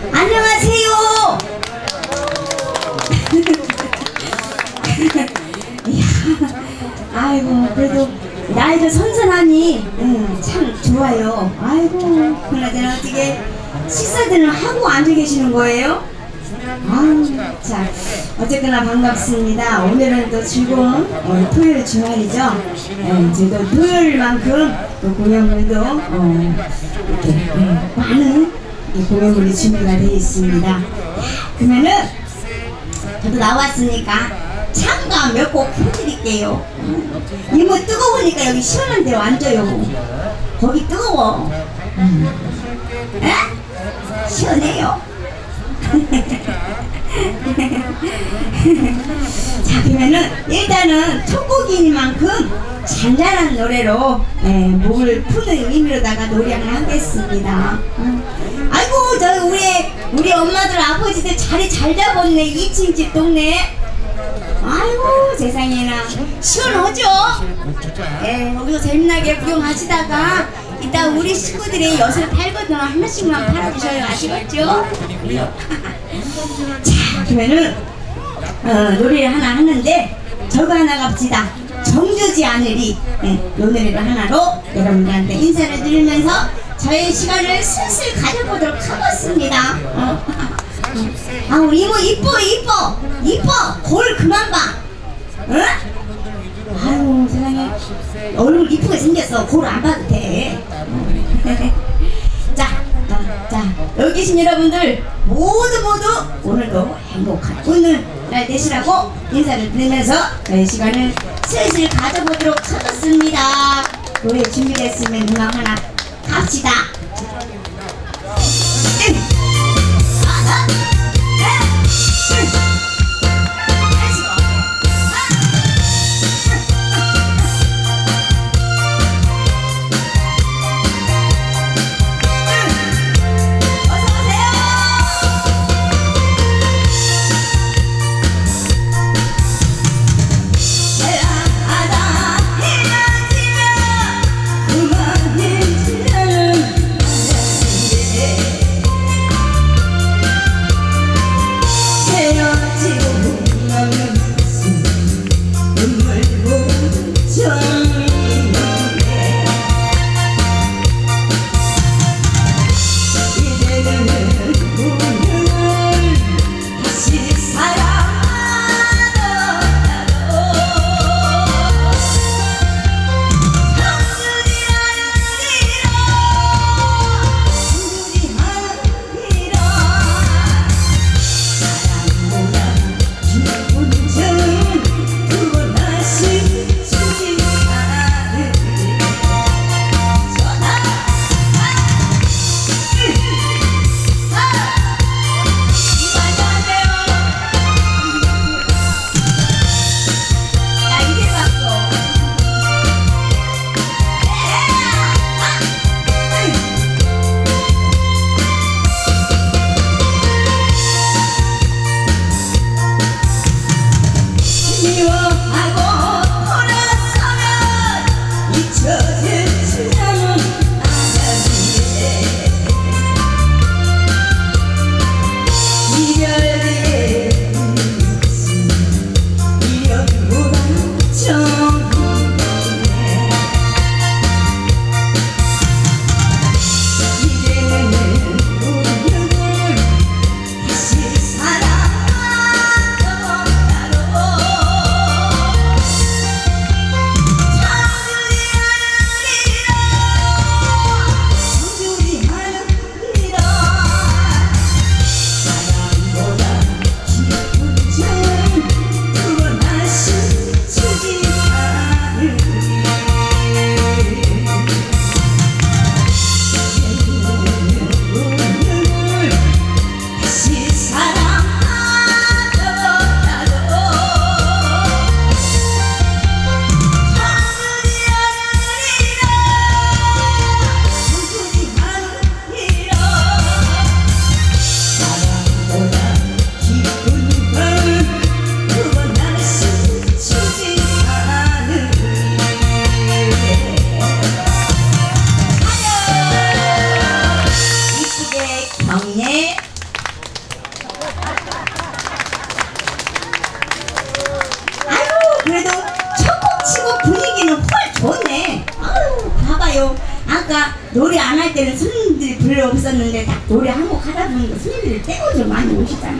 안녕하세요. 이야, 아이고 그래도 나이도 선선하니 참 좋아요. 아이고 그나저나 어떻게 식사들은 하고 앉아 계시는 거예요? 자, 어쨌거나 반갑습니다. 오늘은 또 즐거운 토요일 주말이죠. 저도 토요일만큼 또 공연물도 이렇게 많은 공연물이 준비가 되어 있습니다. 그러면은 저도 나왔으니까 잠깐 몇 곡 해드릴게요. 이모 뜨거우니까 여기 시원한 데로 앉아요. 거기 뜨거워. 에? 시원해요. 자, 그러면은 일단은 첫 곡이니만큼 잔잔한 노래로 목을 푸는 의미로다가 노래 하나 하겠습니다. 아이고 저 우리 엄마들 아버지들 자리 잘 잡았네. 2층 집 동네. 아이고 세상에나 시원하죠? 거기서 재미나게 구경하시다가 이따 우리 식구들이 엿을 팔거든 한 번씩만 팔아주셔요. 아시겠죠? 자, 그러면은 노래를 하나 하는데 저거 하나 갑시다. 정주지 않으리. 요 노래를 하나로 여러분들한테 인사를 드리면서 저의 시간을 슬슬 가져보도록 하겠습니다. 우리 이모 이뻐 거울 그만 봐. 응? 아유 세상에 얼굴 이쁘게 생겼어. 거울 안 봐도 돼. 자 여기 계신 여러분들 모두 오늘도 행복한 오늘 날 되시라고 인사를 드리면서 저희 시간을 슬슬 가져보도록 하겠습니다. 노래 준비됐으면 음악 하나 갑시다. 그만해주려는 아까 노래 안 할 때는 손님들이 별로 없었는데 딱 노래 한 곡 하다 보니까 손님들이 떼고좀 많이 오시잖아.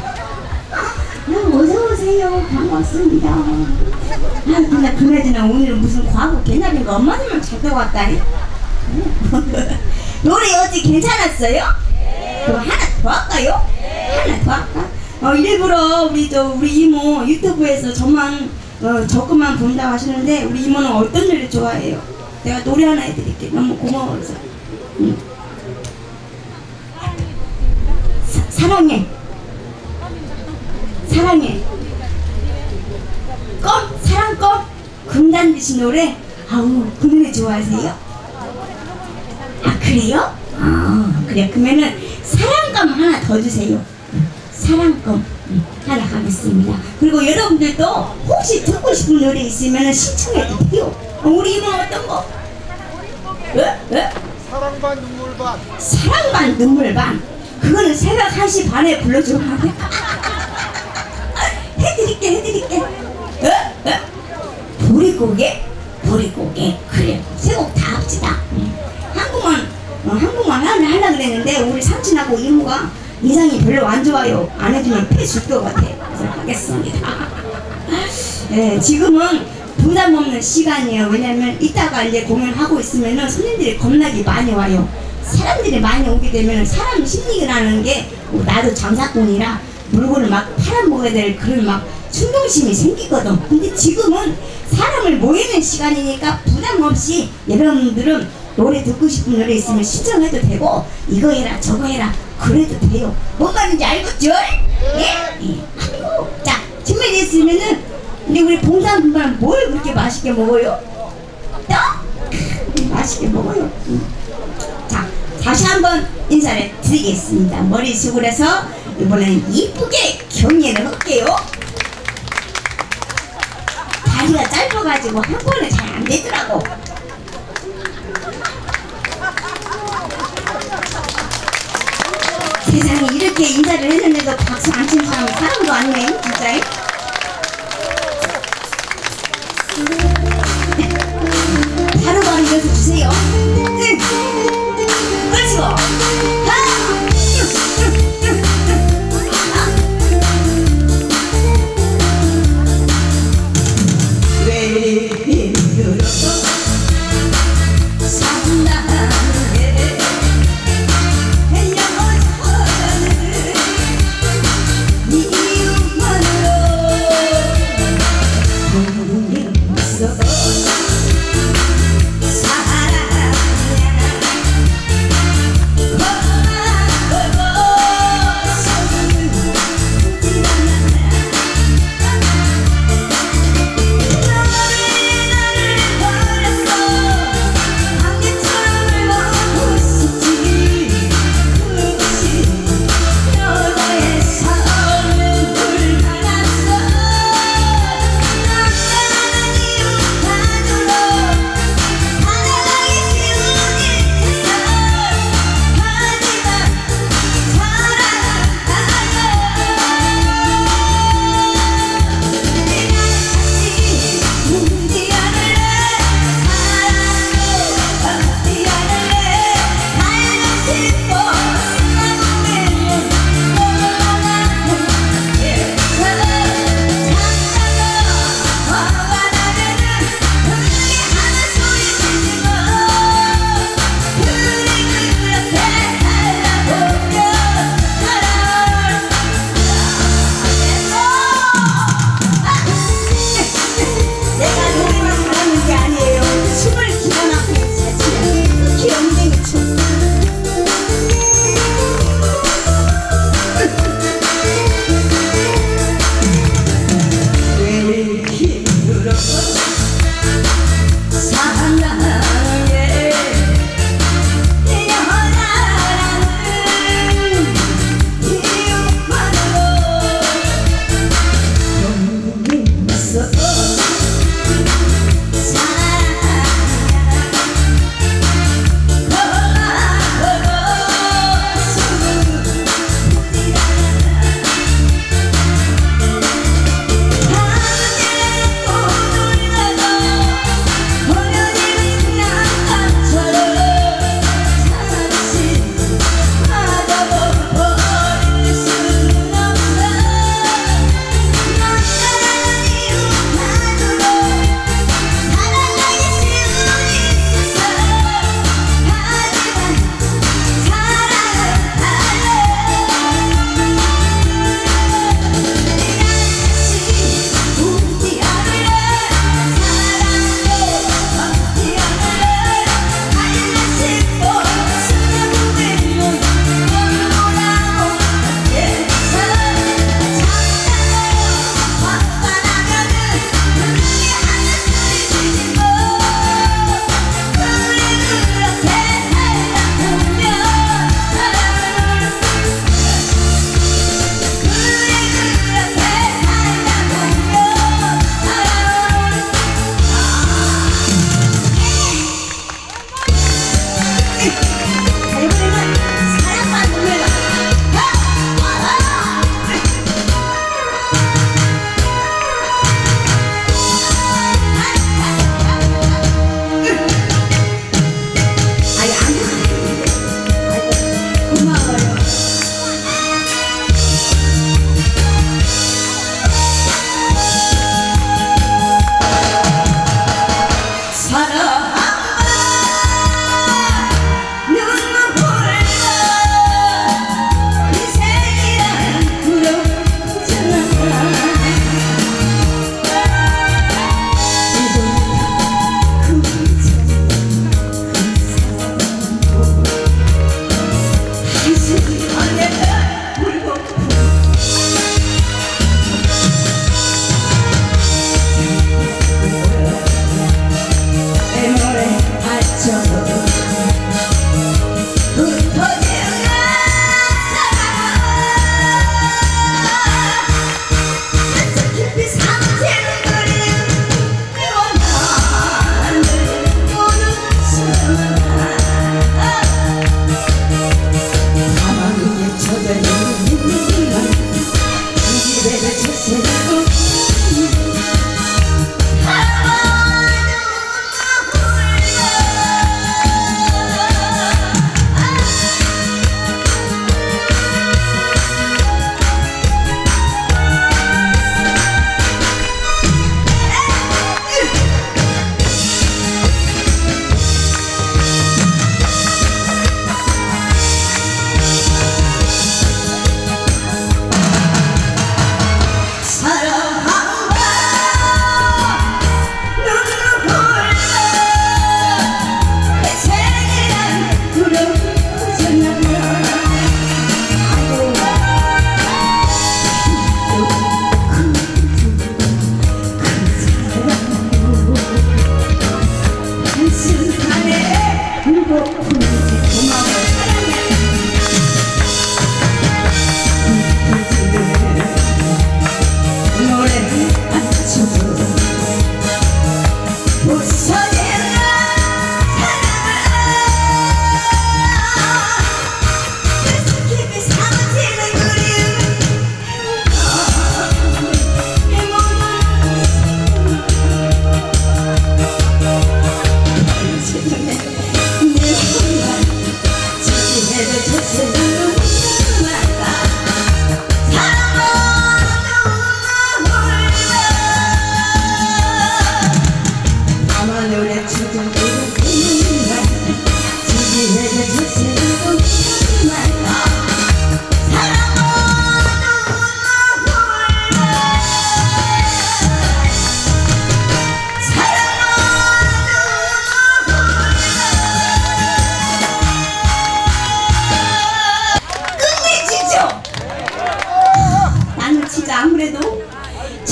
어서오세요. 반갑습니다. 근데 그나저나 오늘은 무슨 과거 개나리가 엄마들만 잘 떠왔다니. 노래 어찌 괜찮았어요? 그럼 하나 더 할까요? 하나 더 할까? 일부러 우리 이모 유튜브에서 저 것만 본다고 하시는데 우리 이모는 어떤 노래 좋아해요? 내가 노래 하나 해드릴게. 너무 고마워서. 사랑해. 사랑해. 사랑껌. 금단 드신 노래. 아우, 그 노래 좋아하세요? 아, 그래요? 그래. 그러면은 사랑껌 하나 더 주세요. 사랑껌 하나 가겠습니다. 그리고 여러분들도 혹시 듣고 싶은 노래 있으면 신청해도 돼요. 우리 이모 어떤 거? 사랑 반 눈물 반. 사랑 반 눈물 반. 그거는 새벽 1시 반에 불러주면 안 돼? 해드릴게. 보릿고개? 그래. 세 곡 다 합시다. 한국만 하려고 그랬는데 우리 삼촌하고 이모가 인상이 별로 안 좋아요. 안 해주면 패 줄 것 같아. 그래서 하겠습니다. 네, 지금은 부담 없는 시간이에요. 왜냐면 이따가 이제 공연하고 있으면은 손님들이 겁나게 많이 와요. 사람들이 많이 오게 되면 사람 심리라는 게 나도 장사꾼이라 물건을 막 팔아먹어야 될 그런 막 충동심이 생기거든. 근데 지금은 사람을 모이는 시간이니까 부담 없이 여러분들은 노래 듣고 싶은 노래 있으면 신청해도 되고 이거 해라 저거 해라 그래도 돼요. 뭔 말인지 알겠죠? 예? 자, 준비됐으면은 근데 우리 봉사분들은 뭘 그렇게 맛있게 먹어요? 떡? 맛있게 먹어요. 자, 다시 한번 인사를 드리겠습니다. 머리 수그려서 이번엔 이쁘게 경례를 할게요. 다리가 짧아가지고 한 번에 잘 안 되더라고. 세상에 이렇게 인사를 했는데도 박수 안 치는 사람은 사람도 아니네, 진짜. 바로바로 이어서 주세요. 그렇죠. 왜 힘들어서 산다네 헤어져는 네 이유만으로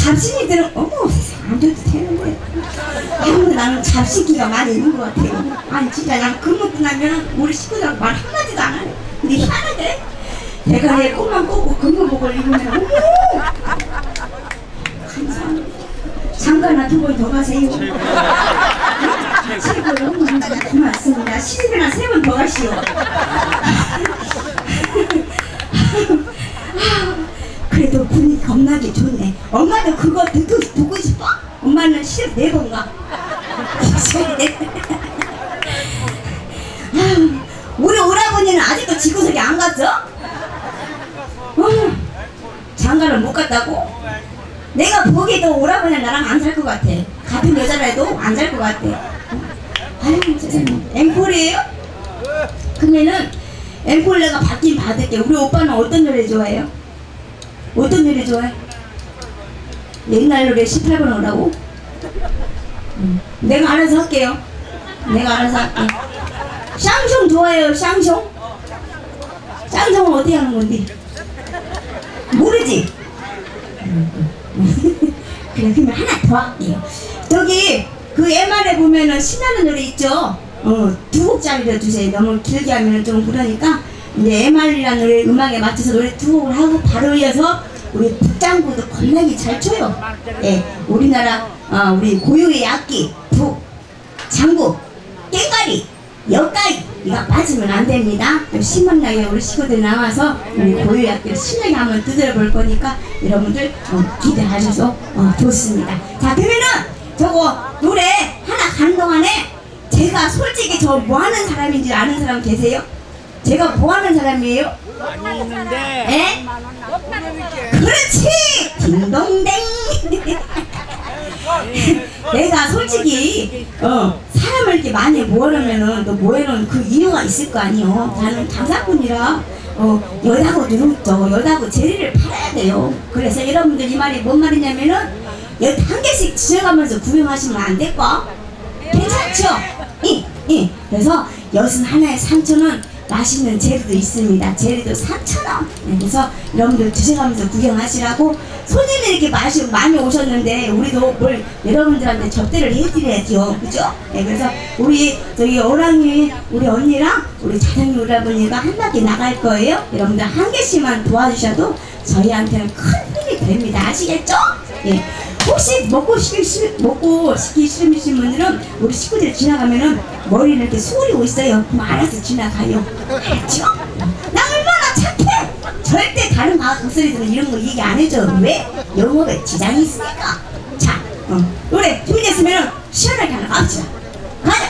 잡신이 들은 어머 세상 안 돼도 되는데 아무도 나는 잡신기가 많이 있는 것 같아요. 아니 진짜 난 그 먹고 나면 우리 식구들하고 말 한마디도 안 하네. 근데 희한하대. 내가 내 꿈만 꾸고 금금복을 입으면 어머 감사합니다. 잠깐 두 번 더 가세요. 최고요. 고맙습니다. 시집이나 3번 더 가시오. 그래도 분위기 겁나게 좋네. 엄마도 그거 듣고 싶어? 엄마는 시집 4번 가. 우리 오라버니는 아직도 지구석에 안 갔어? 장가를 못 갔다고? 내가 보기에도 오라버니는 나랑 안 살 것 같아. 같은 여자라도 안 살 것 같아. 아유 세상에. 앵콜이에요? 그러면은 앵콜 내가 받긴 받을게. 우리 오빠는 어떤 노래 좋아해요? 어떤 노래 좋아해? 옛날 노래 18번 오라고? 내가 알아서 할게요. 내가 알아서 할게. 샹숑 좋아해요? 샹숑? 샹숑은 어떻게 하는 건데? 모르지? 그래 그러면 하나 더 할게요. 저기 그 MR에 보면은 신나는 노래 있죠? 2곡짜리로 주세요. 너무 길게 하면 좀 그러니까 이제 MR이라는 노래 음악에 맞춰서 노래 2곡을 하고 바로 이어서 우리 북장구도 겁나게 잘 쳐요. 예, 우리나라 우리 고유의 악기 북, 장구, 깽가리, 역가리 이거 빠지면 안 됩니다. 신명나게 우리 식구들 나와서 우리 고유의 악기를 신나게 한번 두드려 볼 거니까 여러분들 기대하셔서 좋습니다. 자 그러면은 저거 노래 하나 가는 동안에 제가 솔직히 저 뭐 하는 사람인지 아는 사람 계세요? 제가 뭐 하는 사람이에요? 많이 있는데. 에? 그렇지! 딩동댕! 내가 솔직히 사람을 이렇게 많이 모아놓으면은 또 모여놓은 그 이유가 있을 거 아니요. 나는 장사꾼이라 여다고 여다고 재리를 팔아야 돼요. 그래서 여러분들 이 말이 뭔 말이냐면은 여기 한 개씩 지어가면서 구경하시면 안 될까? 괜찮죠? 그래서 엿은 하나에 3,000원, 맛있는 재료도 있습니다. 재료도 4,000원. 그래서 여러분들 드셔가면서 구경하시라고. 손님이 이렇게 많이 오셨는데 우리도 뭘 여러분들한테 접대를 해드려야죠. 그죠? 그래서 우리 저기 오랑이 우리 언니랑 우리 자랑이 오라버니가 한 바퀴 나갈 거예요. 여러분들 한 개씩만 도와주셔도 저희한테는 큰 힘이 됩니다. 아시겠죠? 예. 혹시 먹고 시기 싫으신 분들은 우리 식구들 지나가면은 머리를 이렇게 수그리고 있어요. 그럼 알아서 지나가요. 알았죠? 나 얼마나 착해! 절대 다른 과학 목소리들은 이런 거 얘기 안 해줘. 왜? 영업에 지장이 있으니까. 자, 노래 준비됐으면 시원하게 하나 갑시다. 가자!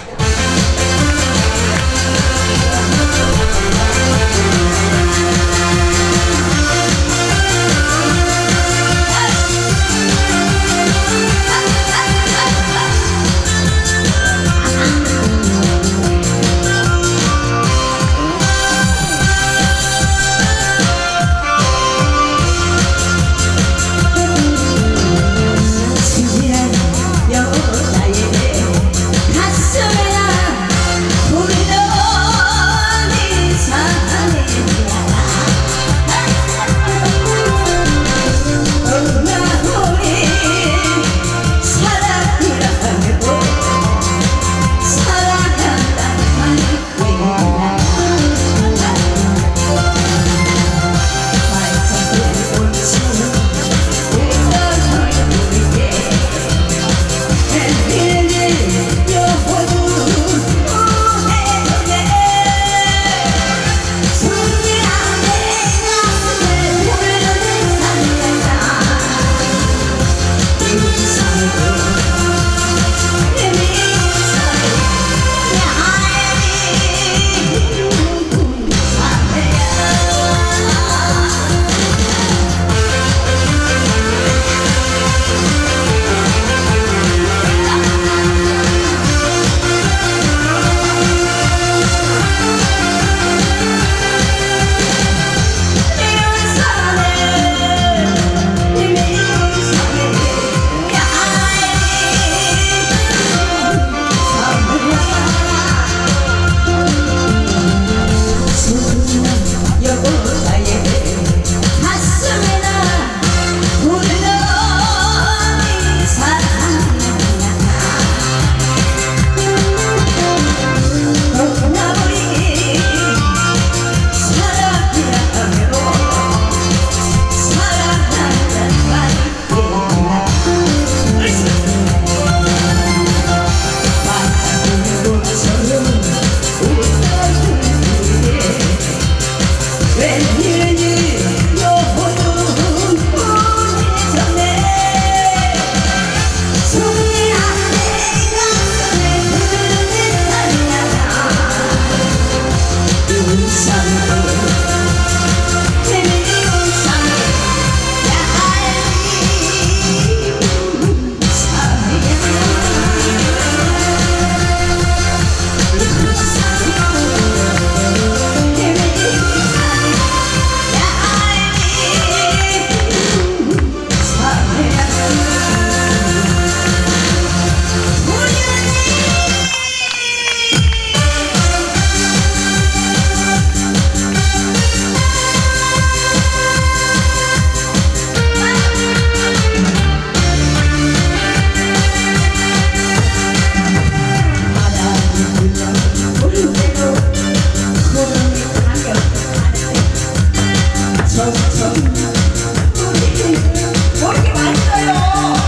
뭐 이렇게 맛있어요?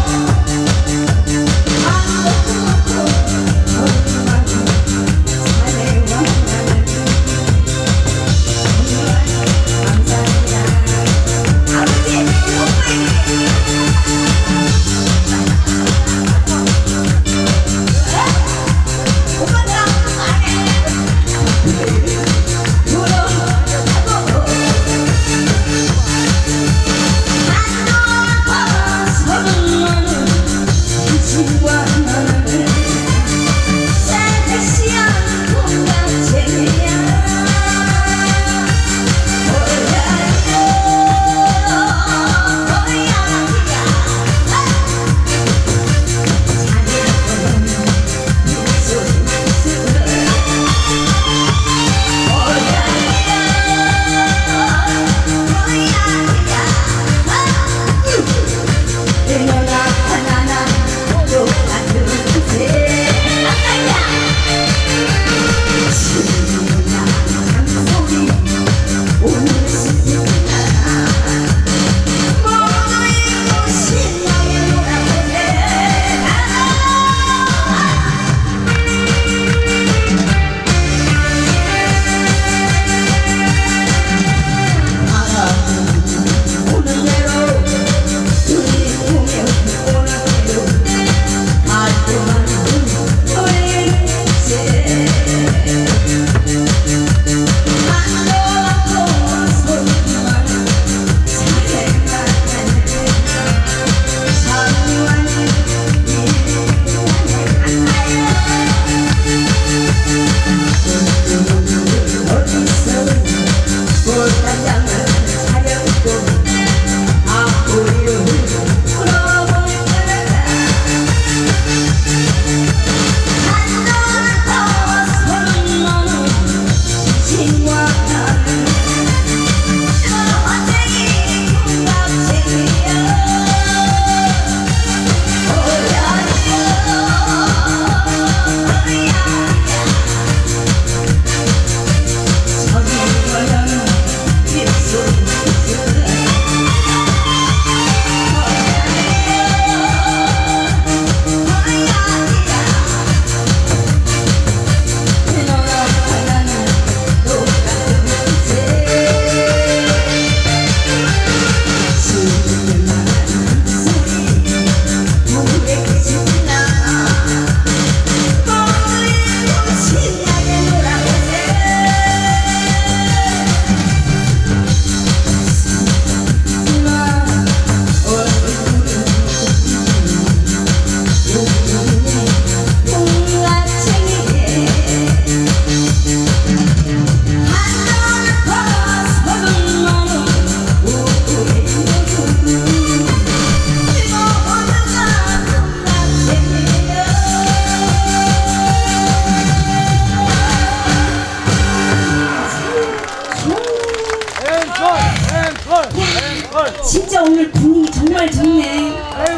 진짜 오늘 분위기 정말 좋네.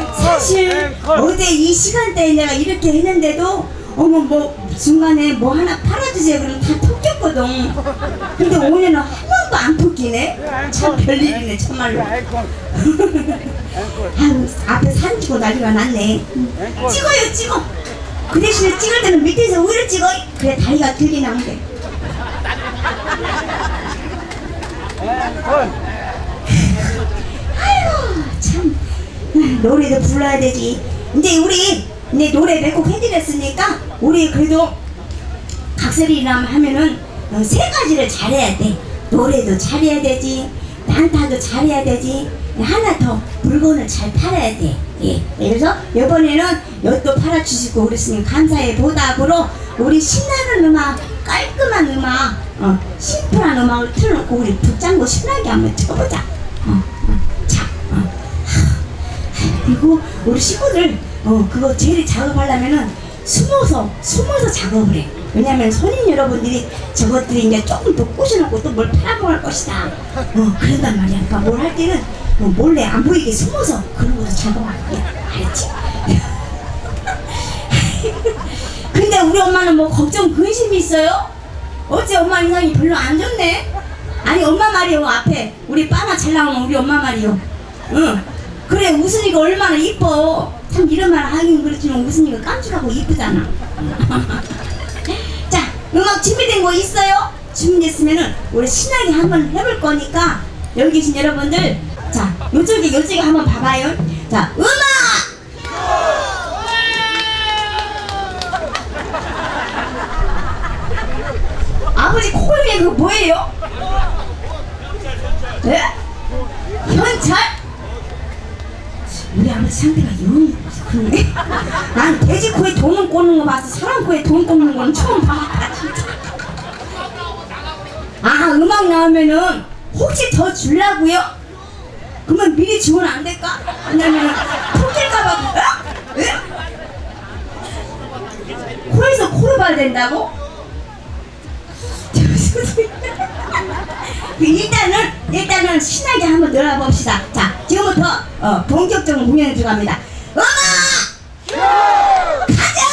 사실 어제 이 시간대에 내가 이렇게 했는데도 어머 뭐 중간에 뭐 하나 팔아주세요 그러면 다 토꼈거든. 근데 오늘은 한 번도 안 토끼네. 참 별일이네 참말로. 아유, 앞에 사진 찍고 난리가 났네. 찍어요 찍어. 그 대신에 찍을 때는 밑에서 위로 찍어. 그래 다리가 길게 나오게. 아이고 참 노래도 불러야 되지. 이제 우리 이제 노래 몇 곡 해드렸으니까 우리 그래도 각설이랑 하면은 세 가지를 잘해야 돼. 노래도 잘해야 되지, 난타도 잘해야 되지, 하나 더 물건을 잘 팔아야 돼. 예. 그래서 이번에는 여기도 팔아주시고 그랬으니 감사의 보답으로 우리 신나는 음악, 깔끔한 음악, 심플한 음악을 틀어놓고 우리 북장구 신나게 한번 쳐보자. 자, 그리고 우리 식구들 그거 제일 작업하려면은 숨어서 작업을 해. 왜냐면 손님 여러분들이 저것들이 이제 조금 더 꼬셔놓고 또 뭘 팔아먹을 것이다. 그런단 말이야. 그러니까 뭘 할 때는 몰래 안 보이게 숨어서 그런 것도 작업할 거야. 알았지? 근데 우리 엄마는 뭐 걱정 근심이 있어요? 어째 엄마 인상이 별로 안 좋네? 아니 엄마 말이요. 앞에 우리 빠나 잘 나오는 우리 엄마 말이요. 응. 그래 우순이가 얼마나 이뻐. 참 이런 말 하긴 그렇지만 우순이가 깜찍하고 이쁘잖아. 자 음악 준비된 거 있어요? 준비됐으면은 우리 신나게 한번 해볼 거니까 여기 계신 여러분들 자 요쪽에 한번 봐봐요. 자 음악 아버지 코에 그거 뭐예요? 네? 현찰? 우리 아버지 상태가 영 그러네. 난 돼지 코에 돈을 꽂는 거 봐서 사람 코에 돈 꽂는 건 처음 봐. 진짜. 아 음악 나오면은 혹시 더 주려고요? 그러면 미리 주면 안 될까? 왜냐면 통킬까봐. 에? 코에서 코를 봐야 된다고? 일단은 신나게 한번 놀아봅시다. 자 지금부터 본격적으로 공연에 들어갑니다. 음악 가자!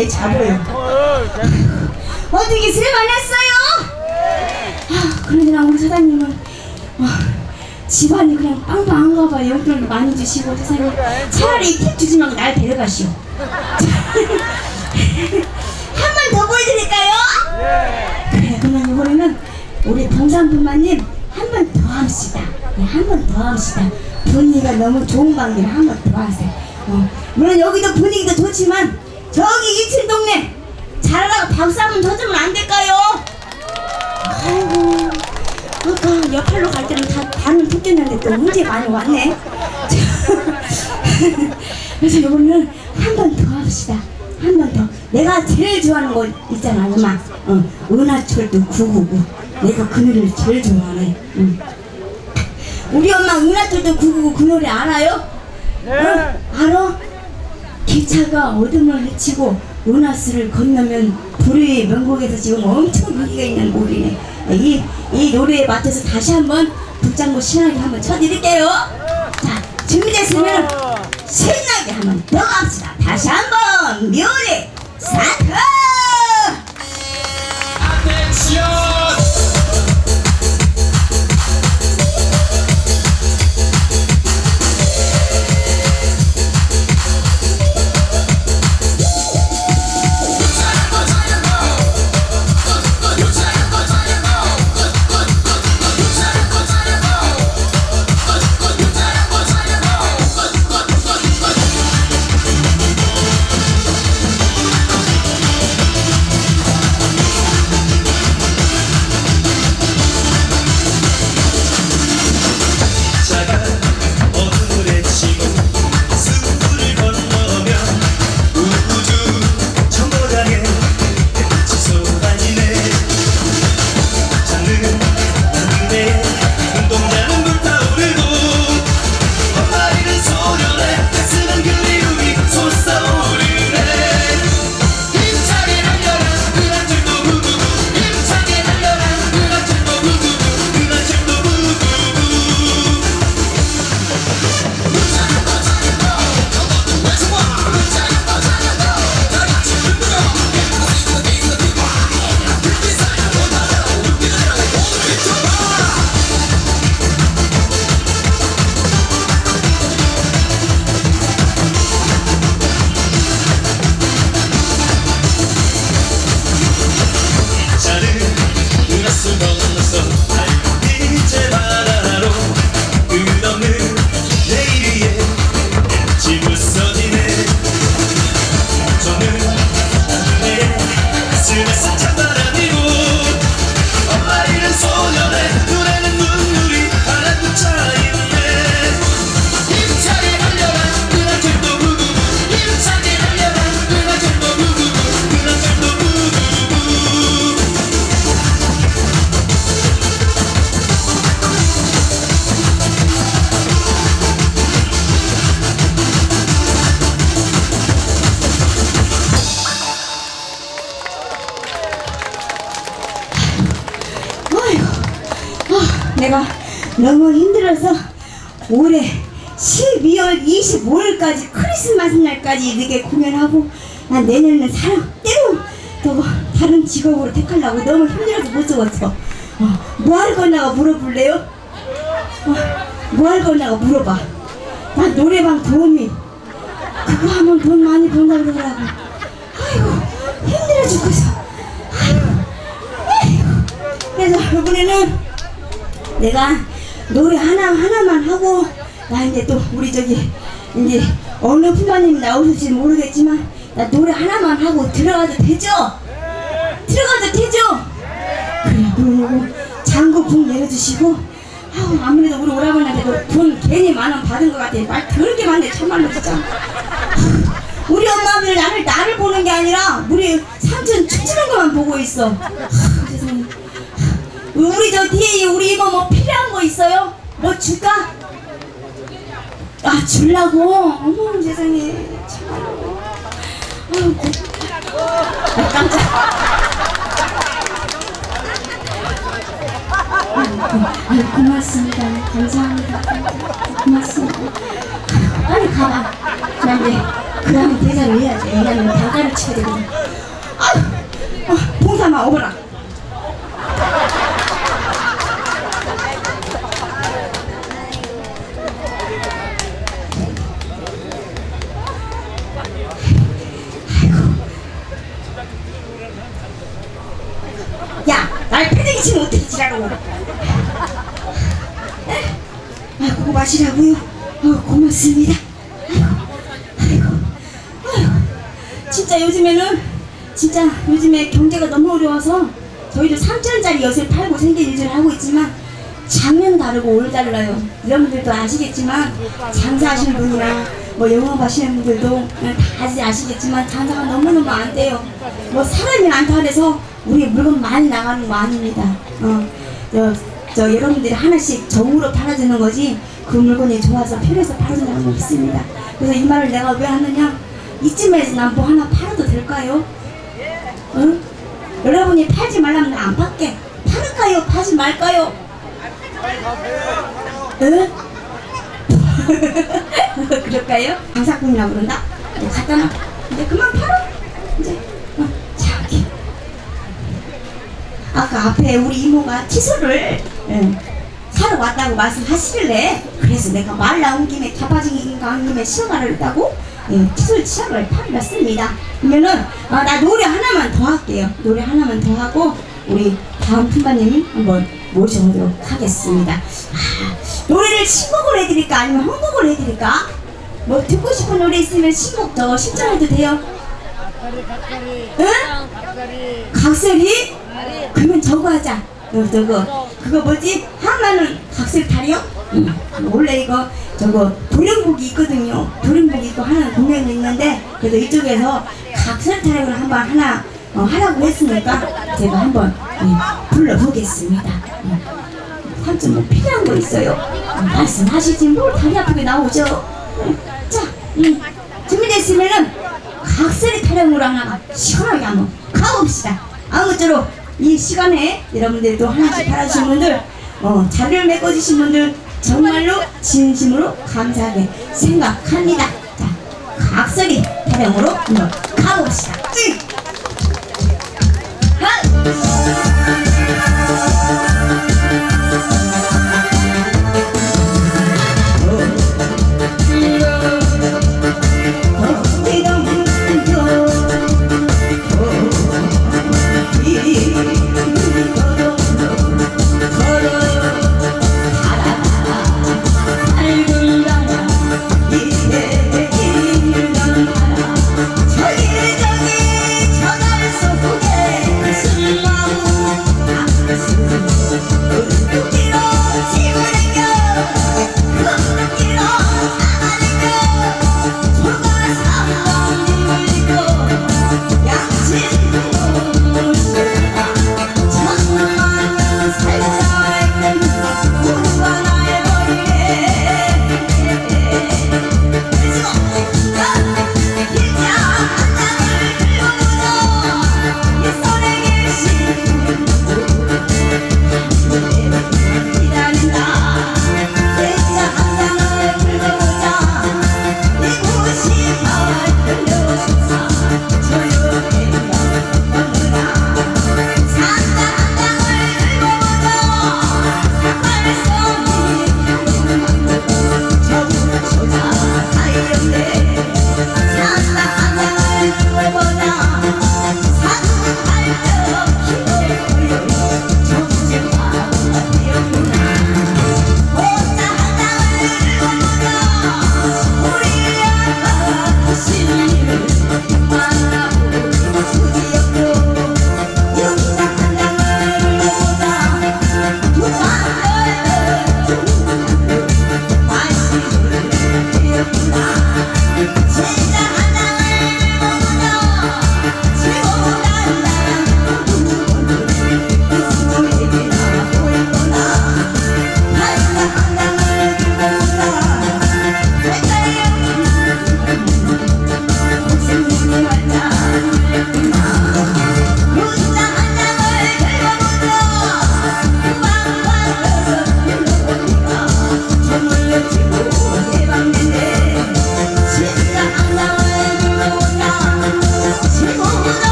애 잡아요. 어떻게 쓸만했어요? 아, 그러나 우리 사장님은 집안이 그냥 빵빵한가 봐요. 용돈을 많이 주시고 세상에 차라리 팁 주지 말고 날 데려가시오. 한 번 더 보여드릴까요? 그래, 그러면 이번에는 우리 동산부마님 한 번 더 합시다. 네, 한 번 더 합시다. 분위기가 너무 좋은 관계를 한 번 더 하세요. 물론 여기도 분위기도 좋지만 저기 2층 동네 잘하라고 박수 한번 쳐주면 안 될까요? 아이고, 아까 옆팔로 갈 때는 다 반은 뜯겼는데 또 문제 많이 왔네. 그래서 이번에는 한 번 더 합시다. 한 번 더. 내가 제일 좋아하는 거 있잖아, 음악. 은하철도 999. 내가 그 노래를 제일 좋아하네. 우리 엄마 은하철도 999 그 노래 알아요? 네. 알아? 기차가 어둠을 헤치고 은하수를 건너면 불의 명곡에서 지금 엄청 인기가 있는 곡이네. 이 노래에 맞춰서 다시 한번 북장구 신나게 한번 쳐드릴게요. 자, 준비됐으면 신나게 한번 더 갑시다. 다시 한번 묘리 스타트! 내가 너무 힘들어서 올해 12월 25일까지 크리스마스 날까지 이렇게 공연하고 난 내년에는 사람 때로 또 다른 직업으로 택하려고 너무 힘들어서 못 적었어. 뭐 할 거냐고 물어볼래요? 뭐 할 거냐고 물어봐. 나 노래방 도우미 그거 하면 돈 많이 번다 그러더라고. 아이고 힘들어 죽겠어. 아이고. 그래서 이번에는 내가 노래 하나만 하고 나 이제 또 우리 저기 이제 어느 부모님이 나오실지 모르겠지만 나 노래 하나만 하고 들어가도 되죠? 들어가도 되죠? 그래, 그러고 장구풍 내려주시고 아무래도 우리 오라버니한테도 돈 괜히 만원 받은 것 같아. 말 더럽게 많네 참말로 진짜. 우리 엄마들 나를 보는 게 아니라 우리 삼촌 춤추는 것만 보고 있어. 세상에. 우리 저 뒤에 우리 이모 뭐 필요한 거 있어요? 뭐 줄까? 아 줄라고? 어머 세상에 참말로. 깜짝. 고맙습니다. 감사합니다. 고맙습니다. 빨리 가봐. 나 이제 그다음에 대사를 해야지. 왜냐면 대가를 쳐야 되거든. 봉사마 오거라. 야, 날 패대기 치면 어떻게 지라고. 아이고 마시라고요. 고맙습니다. 아이고. 진짜 요즘에 경제가 너무 어려워서 저희도 3천원짜리 엿을 팔고 생계 유지를 하고 있지만 작년 다르고 올 달라요. 여러분들도 아시겠지만 장사하시는 분이나 뭐 영업하시는 분들도 다 아시겠지만 장사가 너무너무 안 돼요. 뭐 사람이 많다 그래서 우리 물건 많이 나가는 거 아닙니다. 여러분들이 하나씩 정으로 팔아주는 거지 그 물건이 좋아서 필요해서 팔아준다는 건 없습니다. 그래서 이 말을 내가 왜 하느냐, 이쯤에서 난 뭐 하나 팔아도 될까요? 응? 여러분이 팔지 말라면 나 안 팔게. 팔을까요? 파지 말까요? 응? 그럴까요? 장사꾼이라고 그런다? 이제 갖다 놔. 이제 그만 팔아. 이제 저기 아까 앞에 우리 이모가 칫솔을 사러 왔다고 말씀하시길래 그래서 내가 말 나온 김에 자빠지기가 한 김에 시어가려다고 칫솔 시작을 팔았습니다. 그러면은 나 노래 하나만 더 할게요. 노래 하나만 더 하고 우리 다음 품바님 한번 모셔보도록 하겠습니다. 노래를 신곡을 해드릴까 아니면 헌곡을 해드릴까? 뭐 듣고 싶은 노래 있으면 신곡 저거 신청해도 돼요? 응? 각설이? 그러면 저거 하자. 그거 뭐지? 하나는 각설타령? 원래 이거 저거 도령복이 있거든요. 도령복이 있고 하나는 공연이 있는데 그래도 이쪽에서 각설타령을 한번 하나 하라고 했으니까 제가 한번 불러보겠습니다. 삼촌 뭐 필요한 거 있어요? 말씀하시지 뭘 다리 아프게 나오죠? 자, 준비됐으면은 각설이 타령으로 하나 시원하게 한번 가봅시다. 아무쪼록 이 시간에 여러분들도 하나씩 팔아주신 분들 자리를 메꿔주신 분들 정말로 진심으로 감사하게 생각합니다. 자, 각설이 타령으로 한번 가봅시다. 저기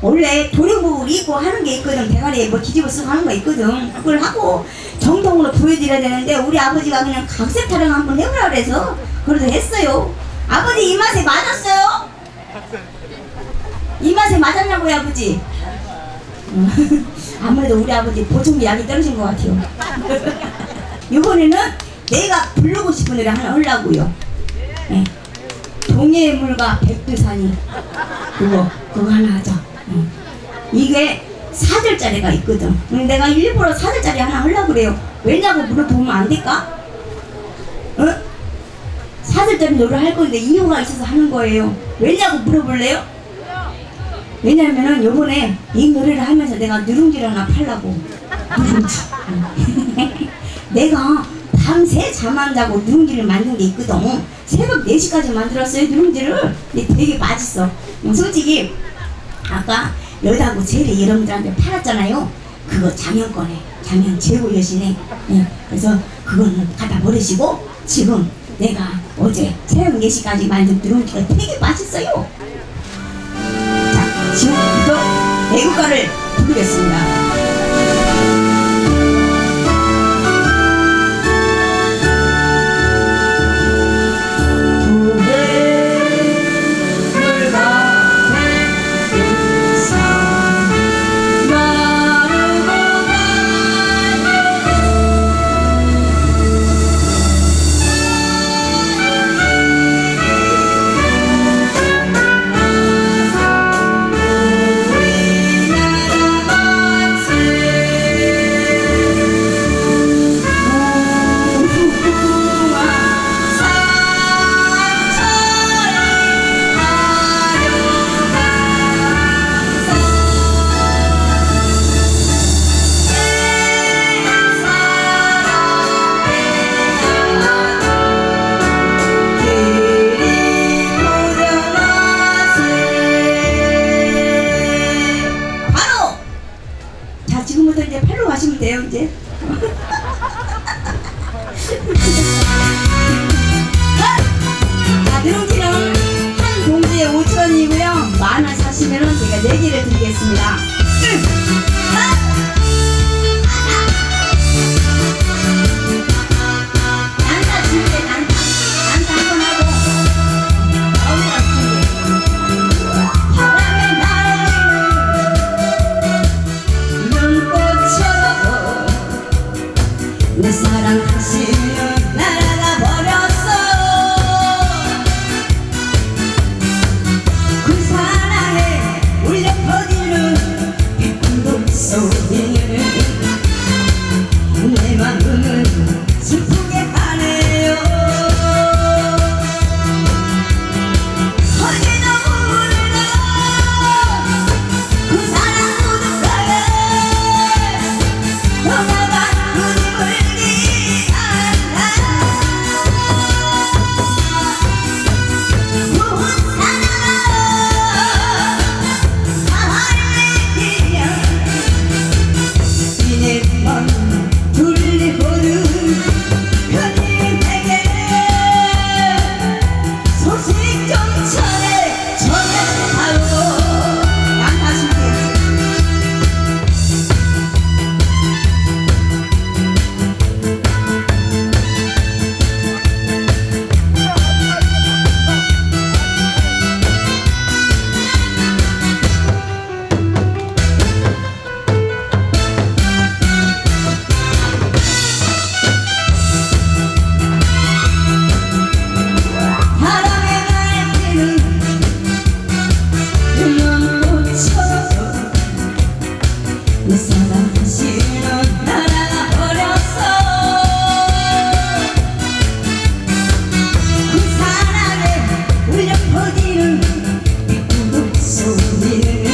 원래 도령복을 입고 하는 게 있거든. 대가리에 뭐 뒤집어 쓰고 하는 거 있거든. 그걸 하고 정통으로 보여드려야 되는데 우리 아버지가 그냥 각색 타령 한번 해보라 그래서 그래도 했어요. 아버지 입맛에 맞았어요? 입맛에 맞았냐고요 아버지? 아무래도 우리 아버지 보청기 약이 떨어진 것 같아요. 이번에는 내가 부르고 싶은 노래 하나 하려고요. 네. 동해의 물과 백두산이 그거 하나 하자. 이게 4절짜리가 있거든. 내가 일부러 4절짜리 하나 하려고 그래요. 왜냐고 물어보면 안 될까? 4절짜리 노래 할 건데 이유가 있어서 하는 거예요. 왜냐고 물어볼래요? 왜냐면은 요번에 이 노래를 하면서 내가 누룽지를 하나 팔라고. 누룽지. 내가 밤새 잠 안 자고 누룽지를 만든 게 있거든. 새벽 4시까지 만들었어요 누룽지를. 근데 되게 맛있어. 솔직히 아까 여다고 제일 여러분들한테 팔았잖아요. 그거 작년거네. 작년 재고 여신에. 네. 그래서 그거는 갖다 버리시고 지금 내가 어제 새벽 4시까지 만든 누룽지가 되게 맛있어요. 자, 지금부터 애국가를 부르겠습니다. 지금부터 이제 팔로 가시면 돼요 이제. 자, 누룽지는 한 봉지에 5,000원이고요. 만원 사시면은 제가 4개를 드리겠습니다. 난타 준대 난타 한번 하고 어머가 준대. 바람에 날리는 눈꽃처럼 내 사랑 다시는 날아가 버렸어. 그 사랑에 울려 퍼지는 빗방울 소리는 내 마음을 슬프게 하네요. 어디도 울려 그 사랑 우두가에 떠나간 눈이 울지 않아. 무슨 사랑아 가만히 있기야. 이내 밤 둘리보는 편님에게 소식 좀 전해달라고. 양파순대 바람에 날뛰는 눈꽃처럼 내 사랑 다시는 날아가 버렸어. 그 사랑에 울려 퍼지는 빗방울 소리는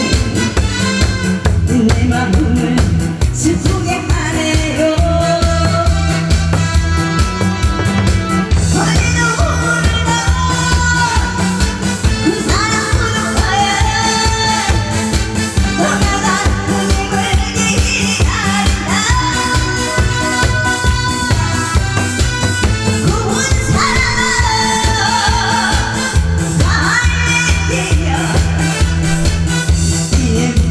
내 마음을 슬프게 하네요. 어디도 울려 그 사랑 우두가에 떠나간 눈이 울지 않아. 고운 사랑아 가만히 있기야. 이내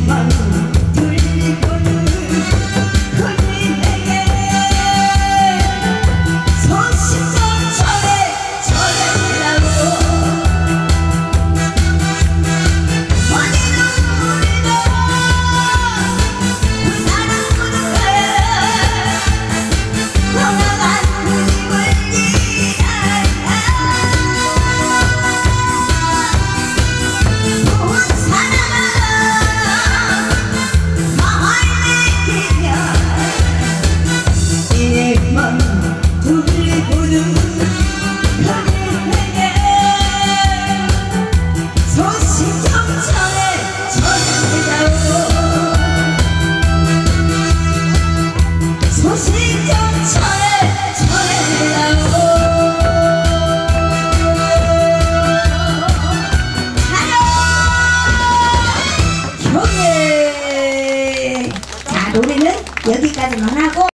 여기까지만 하고